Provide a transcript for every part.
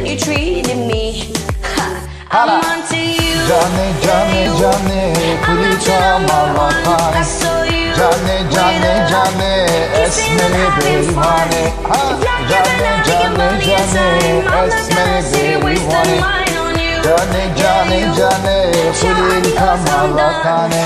you treated me. I'm onto you. Johnny, Johnny, Johnny, Kulita Malakani. Johnny, Johnny, Johnny, Esmeri Beywani. Johnny, Johnny, Johnny, Esmeri Beywani. Johnny, Johnny, Johnny, Kulita Malakani.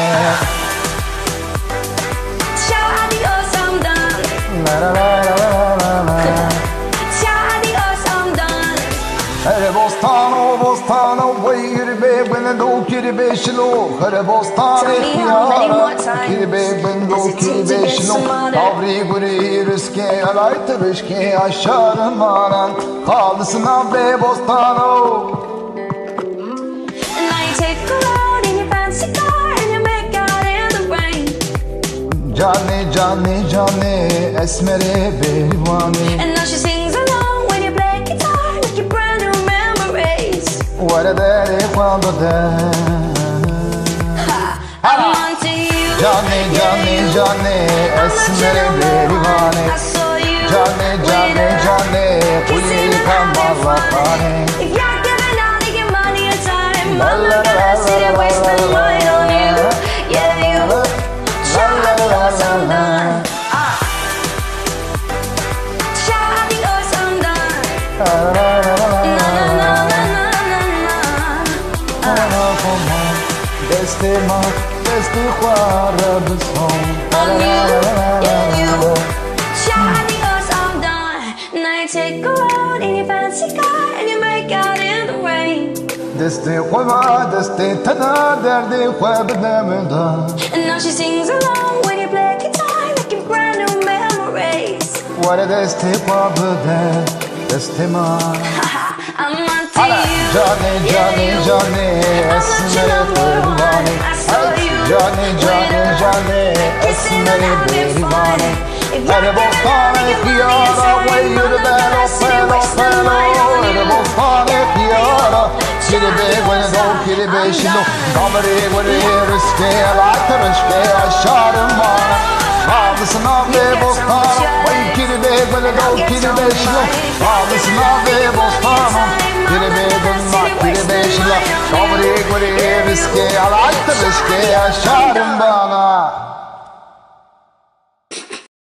Ciao, adios, I'm done. La la la la la la. Ciao, adios, I'm done. Hare Bostano, Wayribe, when the do Kiribe Shilo, Hare Bostani, Kiribe, when do Kiribe Shilo, Avri Guri, Riske, Alaita Riske, Asharamaran, Kaldasana, Bostano. And now you take a load in your fancy car and you make out in the rain. Johnny, Johnny, Johnny, Esmeri Beywani. And now she sings along when you play guitar, like your brand new memories. What a day, quando I'm onto you. Johnny, Johnny, Johnny, Esmeri Beywani. I saw you. Johnny, Johnny, Johnny, Kulita Malakani. If you're giving out of your money and time, I see you wasting mine on you. Yeah, you. Ciao, adios, I'm done. Ciao, adios, I'm done. Na na na na na na na. Desde Juárez home. Yeah, you. Ciao, adios, I'm done. Now you take a road in your fancy car and you make out in the rain. Desde Juárez, desde Tana, desde Juárez. And now she sings along when you play guitar, like your brand new memories. What a desde Juárez, desde man. I'm onto you. Johnny, Johnny, Johnny, Esmeri Beywani. Johnny, Johnny, Johnny, Esmeri Beywani. Hare Bostani, Kiara, Wayribe, Fellow. Hare Bostani, Kiara, Kiribe, when the do Kiribe Shilo, Avri Guri, Riske, Alaita Riske, Asharamaran. Kaldasana, Bostano, Kiribe, when the do Kiribe Shilo, Kaldasana,